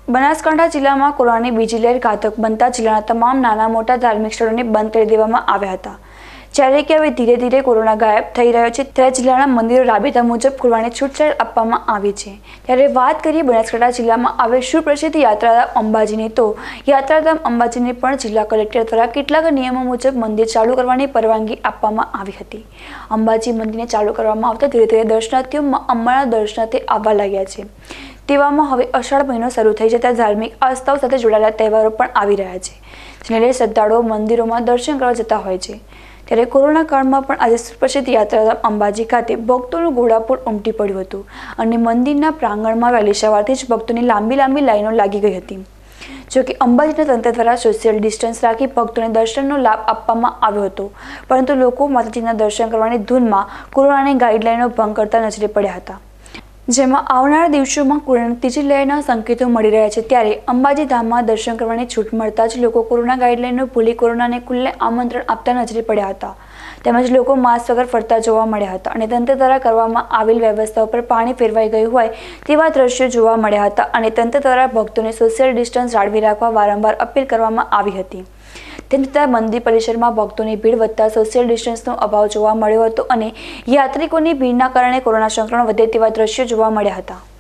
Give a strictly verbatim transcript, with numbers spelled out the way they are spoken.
બનાસકાંઠા જિલ્લામાં કોરોનાની બીજી લહેર ઘાતક બનતા જિલ્લાના તમામ નાના મોટા ધાર્મિક સ્થળોને બંધ કરી દેવામાં આવ્યા હતા। જ્યારે કે હવે ધીરે ધીરે કોરોના ગાયબ થઈ રહ્યો છે ત્યારે જિલ્લાના મંદિરો રાબેતા મુજબ ખોલવાની છૂટછાટ આપવામાં આવી છે। ત્યારે વાત કરીએ બનાસકાંઠા જિલ્લામાં આવેલ સુપ્રસિદ્ધ યાત્રાધામ અંબાજીની, તો યાત્રાધામ અંબાજીને પણ જિલ્લા કલેક્ટર દ્વારા કેટલાક નિયમો મુજબ મંદિર ચાલુ કરવાની પરવાનગી આપવામાં આવી હતી। અંબાજી મંદિરને ચાલુ કરવામાં આવતા ધીરે ધીરે દર્શનાર્થીઓ અંબાના દર્શનાર્થે આવવા લાગ્યા છે। તેવામાં હવે અષાઢ મહિનો શરૂ થઈ જતા ધાર્મિક આસ્થાઓ સાથે જોડાયેલા તહેવારો પણ આવી રહ્યા છે, જેને લઈને શ્રદ્ધાળુઓ મંદિરોમાં દર્શન કરવા જતા હોય છે। ત્યારે કોરોના કાળમાં પણ આજે સુપ્રસિદ્ધ યાત્રાધામ અંબાજી ખાતે ભક્તોનું ઘોડાપૂર ઉમટી પડ્યું હતું અને મંદિરના પ્રાંગણમાં વહેલી સવારથી જ ભક્તોની લાંબી લાંબી લાઈનો લાગી ગઈ હતી। જોકે અંબાજીના તંત્ર દ્વારા સોશિયલ ડિસ્ટન્સ રાખી ભક્તોને દર્શનનો લાભ આપવામાં આવ્યો હતો, પરંતુ લોકો માતાજીના દર્શન કરવાની ધૂનમાં કોરોનાની ગાઈડલાઈનો ભંગ કરતા નજરે પડ્યા હતા, જેમાં આવનારા દિવસોમાં કોરોનાની ત્રીજી લહેરના સંકેતો મળી રહ્યા છે। ત્યારે અંબાજી ધામમાં દર્શન કરવાની છૂટ મળતા જ લોકો કોરોના ગાઈડલાઈનો ભૂલી કોરોનાને ખુલ્લે આમંત્રણ આપતા નજરે પડ્યા હતા, તેમજ લોકો માસ્ક વગર ફરતા જોવા મળ્યા હતા અને તંત્ર દ્વારા કરવામાં આવેલ વ્યવસ્થાઓ પર પાણી ફેરવાઈ ગયું હોય તેવા દ્રશ્યો જોવા મળ્યા હતા અને તંત્ર દ્વારા ભક્તોને સોશિયલ ડિસ્ટન્સ જાળવી રાખવા વારંવાર અપીલ કરવામાં આવી હતી। તેમ છતાં મંદિર પરિસરમાં ભક્તોની ભીડ વધતા સોશિયલ ડિસ્ટન્સનો અભાવ જોવા મળ્યો હતો અને યાત્રિકોની ભીડના કારણે કોરોના સંક્રમણ વધે તેવા દ્રશ્યો જોવા મળ્યા હતા।